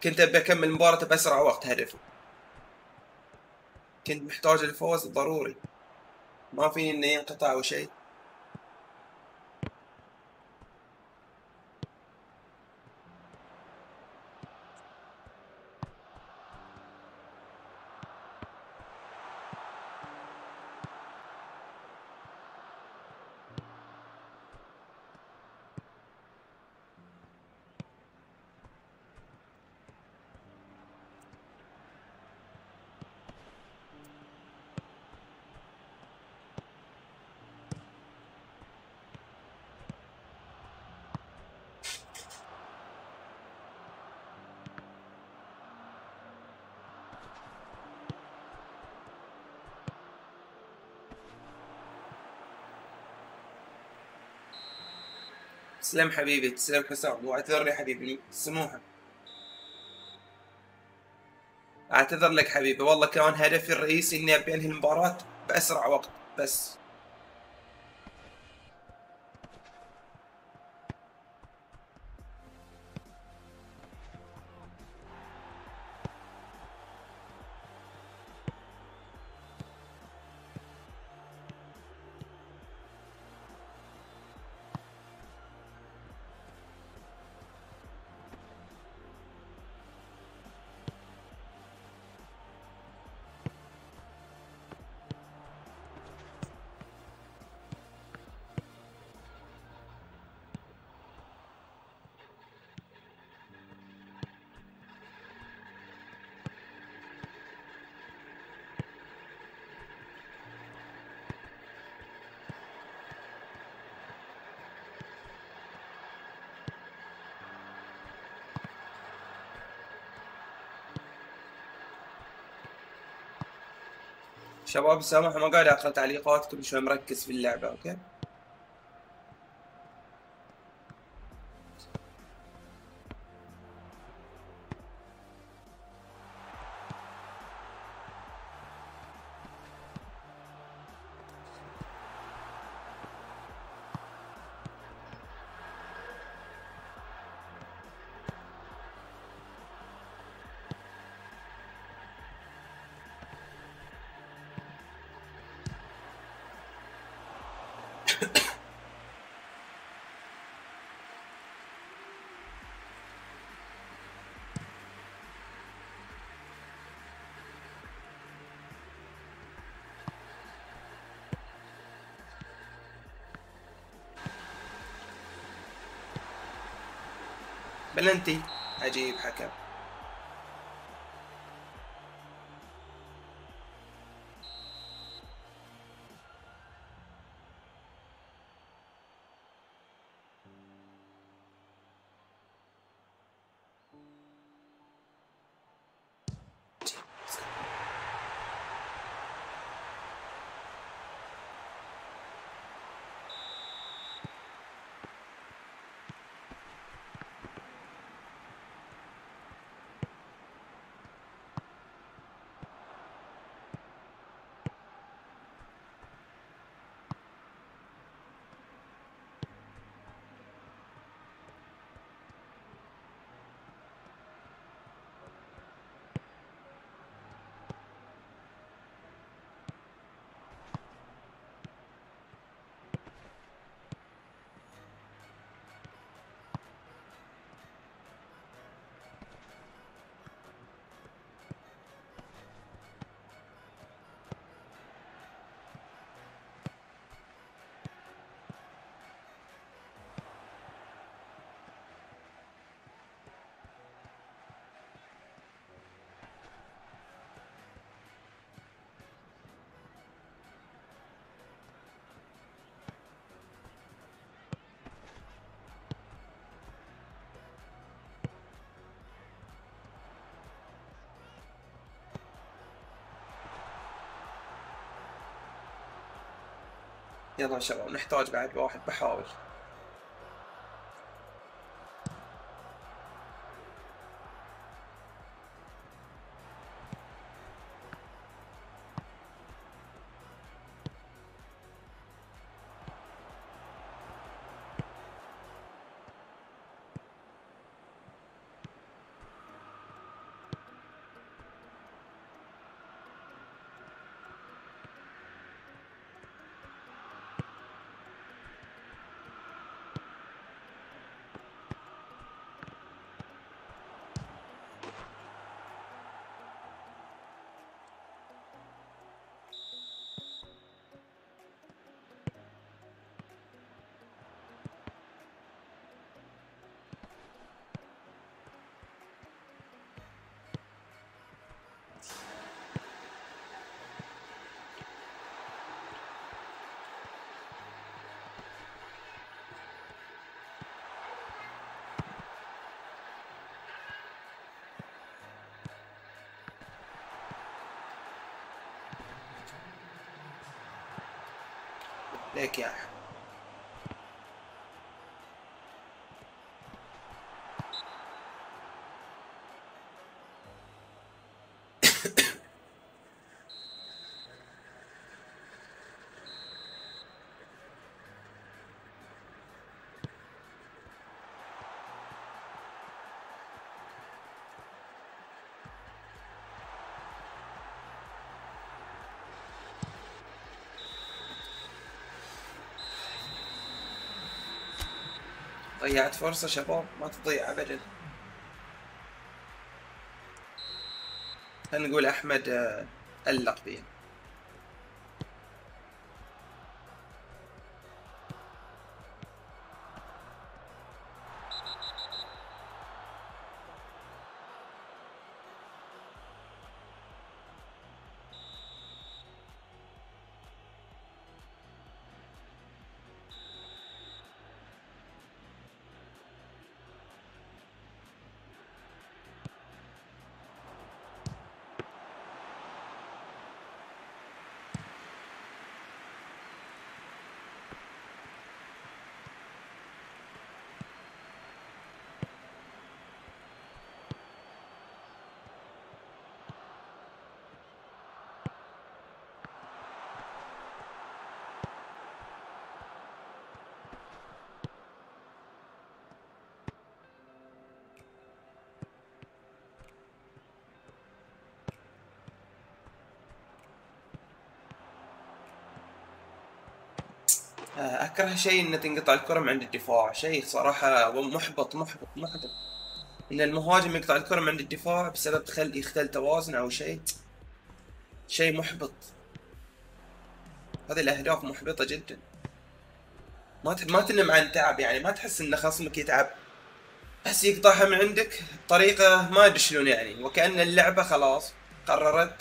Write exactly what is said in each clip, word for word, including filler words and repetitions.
كنت ابي اكمل المباراة باسرع وقت هدفي. كنت محتاج الفوز ضروري، ما فيني انه ينقطع او شيء. تسلم حبيبي، تسلم حسام، واعتذر لي حبيبي سموحة. اعتذر لك حبيبي، والله كان هدفي الرئيسي اني ابي انهي المباراة باسرع وقت بس. شباب سامحوا، ما قاعد اقرا تعليقات، كل شوي مركز في اللعبة. اوكي بلنتي. عجيب حكم. يلا يا شباب، نحتاج بعد واحد، بحاول. ليك يا أحمد. ضيعت فرصة شباب، ما تضيع أبدا. خلينا نقول أحمد آه، ألق بيه. آه، أكره شيء إن تنقطع الكرة من عند الدفاع، شيء صراحة محبط محبط محبط. إن المهاجم يقطع الكرة من عند الدفاع بسبب خل يختل توازن أو شيء، شيء محبط. هذه الأهداف محبطة جدا. ما ت- ما تنم عن تعب، يعني ما تحس إن خصمك يتعب، بس يقطعها من عندك بطريقة ما أدري شلون يعني، وكأن اللعبة خلاص قررت.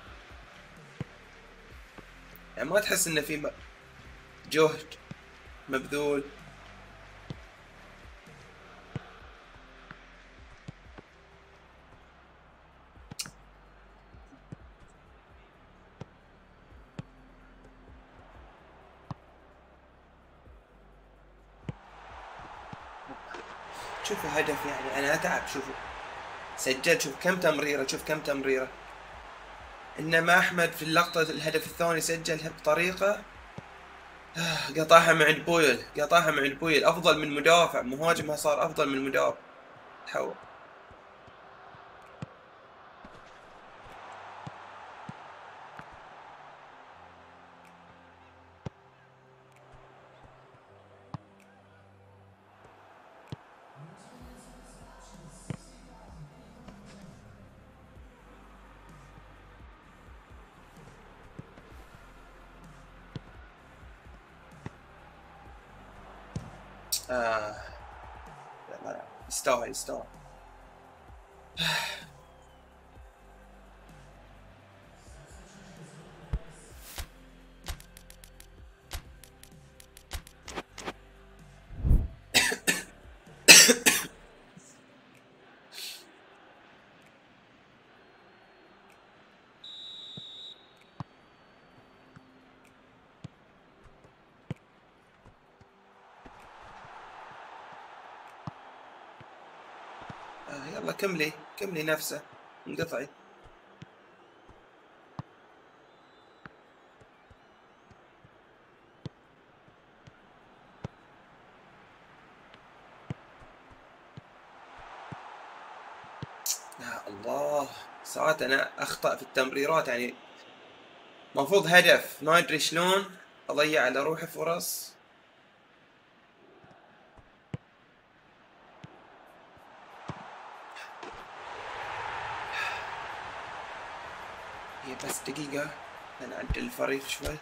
يعني ما تحس إن في م- جهد مبذول. شوفوا هدف، يعني أنا أتعب. شوفوا سجل، شوف كم تمريرة، شوف كم تمريرة. إنما أحمد في اللقطة الهدف الثاني سجلها بطريقة آه، قطعها مع بويل، قطعها مع بويل أفضل من مدافع، مهاجمها صار أفضل من مدافع. تحول. آه. لا لا لا. يستاهل يستاهل. آه يلا كملي كملي نفسه. انقطعي. يا الله، ساعات انا اخطأ في التمريرات، يعني المفروض هدف ما ادري شلون اضيع على روحي فرص. هي بس دقيقة نعدل الفريق شوي.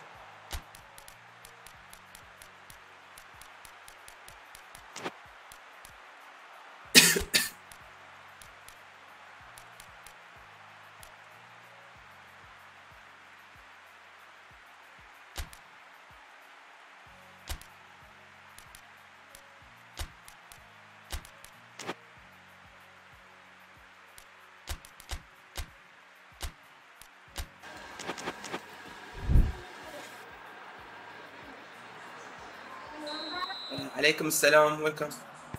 عليكم السلام، ويلكم.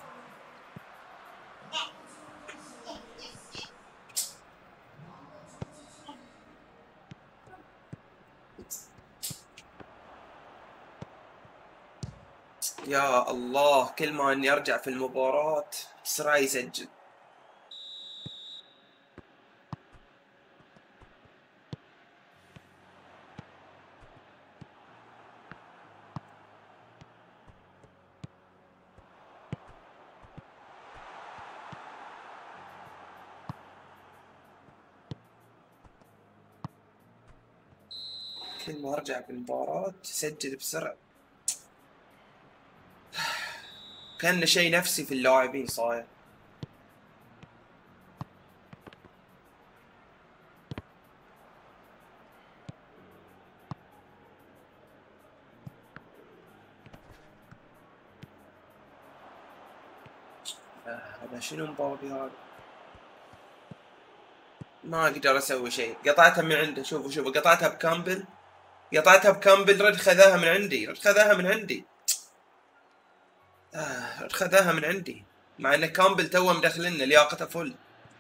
يا الله، كل ما اني ارجع في المباراة بسرعة يسجل. كل ما ارجع في المباراة يسجل بسرعة. كان شيء نفسي في اللاعبين صاير. آه، هذا شنو مبابي هذا؟ ما اقدر اسوي شيء، قطعتها من عنده. شوفوا شوفوا، قطعتها بكامبل، قطعتها بكامبل، رد خذاها من عندي، رد خذاها من عندي. آه رد خذاها من عندي، مع ان كامبل توه مدخلنا لياقته فل.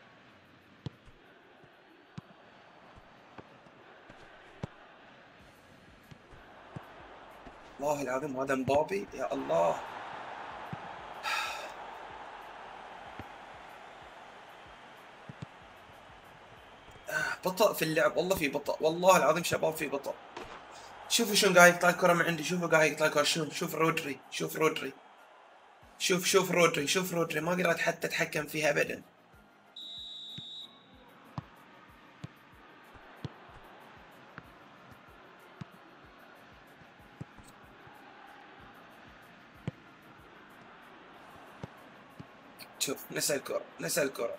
والله العظيم هذا مبابي، يا الله. بطأ في اللعب، والله في بطأ، والله العظيم شباب في بطأ. شوفوا شلون قاعد يقطع الكرة من عندي، شوفوا قاعد يقطع الكرة شلون. شوف رودري، شوف رودري، شوف شوف رودري، شوف رودري، ما قدرت حتى اتحكم فيها ابدا. شوف نسى الكرة، نسى الكرة.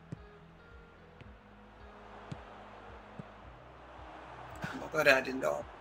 ما قاعد اللاعب.